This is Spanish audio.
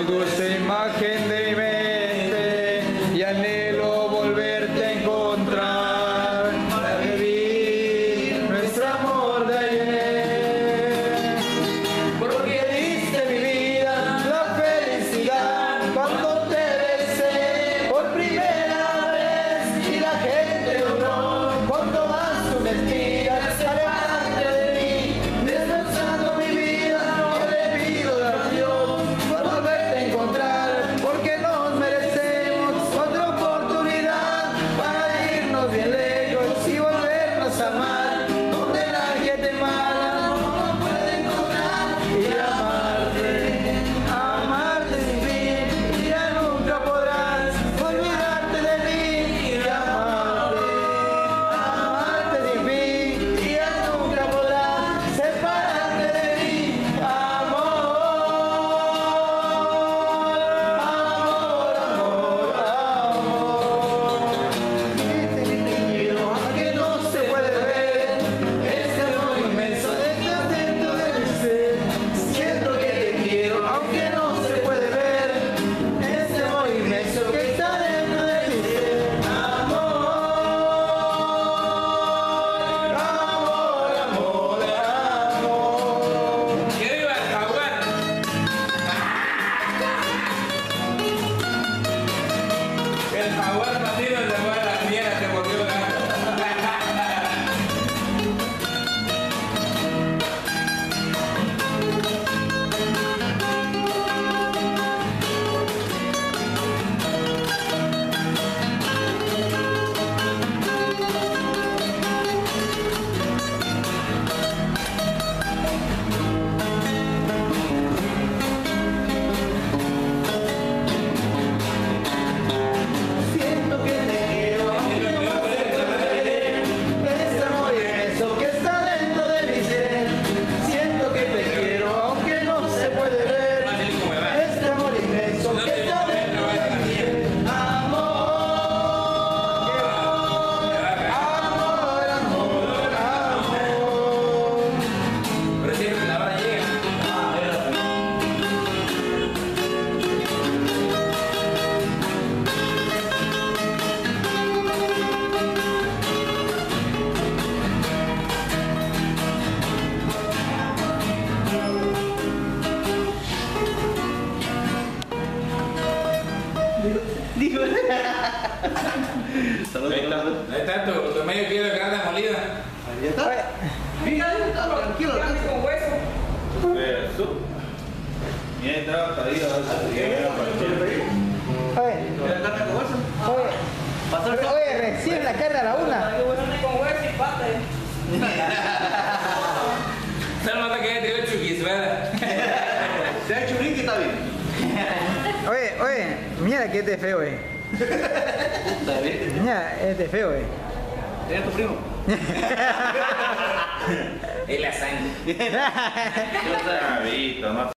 muy dulce imagen de mi mente y anhelo volverte a encontrar para revivir nuestro amor de ayer. Porque diste mi vida la felicidad cuando te besé por primera vez y la gente honró con todas sus mentiras alejante de mí, descansando mi vida. Yo le pido a Dios por volverte a encontrar, porque nos merecemos otra oportunidad para irnos bien lejos y volvernos a amar, donde nadie te mala no puede encontrar y amarte sin fin, y ya nunca podrás olvidarte de mí y amarte sin fin, y ya nunca podrás separarte de mí. Amor, amor, amor, que no se puede ver, este amor inmenso está dentro de mi ser. Siento que te quiero, aunque no se puede ver, este amor inmenso que está dentro de mi ser. Amor, amor, amor, amor. ¡Que viva el jaguar! El jaguar patino se fue a la mierda, se volvió gato. Siento que te quiero, aunque no se puede ver, este amor inmenso que está dentro de mi ser. Siento que te quiero, aunque no se puede ver, este amor inmenso que está dentro de mi ser. Amor, amor, amor, amor. Pero siempre la hora llega. Ahí está tu medio kilo de carne molida. Tranquilo, con hueso. Eso. Mira, entraba pedido. Oye, recién la carne a la una. Con hueso y pata. Solo nota que te dio chuquis, ¿verdad? Se ha hecho un link y está bien. Oye, mira que este es feo, Puta, ¿viste? Mira, este es feo, ¿Eres tu primo? Es la sangre. Yo te he visto, no